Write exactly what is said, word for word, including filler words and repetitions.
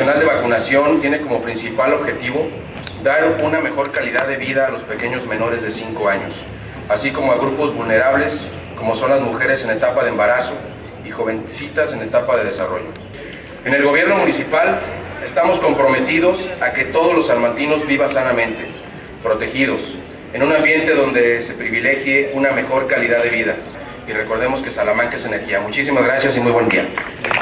Nacional de Vacunación tiene como principal objetivo dar una mejor calidad de vida a los pequeños menores de cinco años, así como a grupos vulnerables como son las mujeres en etapa de embarazo y jovencitas en etapa de desarrollo. En el gobierno municipal estamos comprometidos a que todos los salmantinos vivan sanamente, protegidos, en un ambiente donde se privilegie una mejor calidad de vida. Y recordemos que Salamanca es energía. Muchísimas gracias y muy buen día.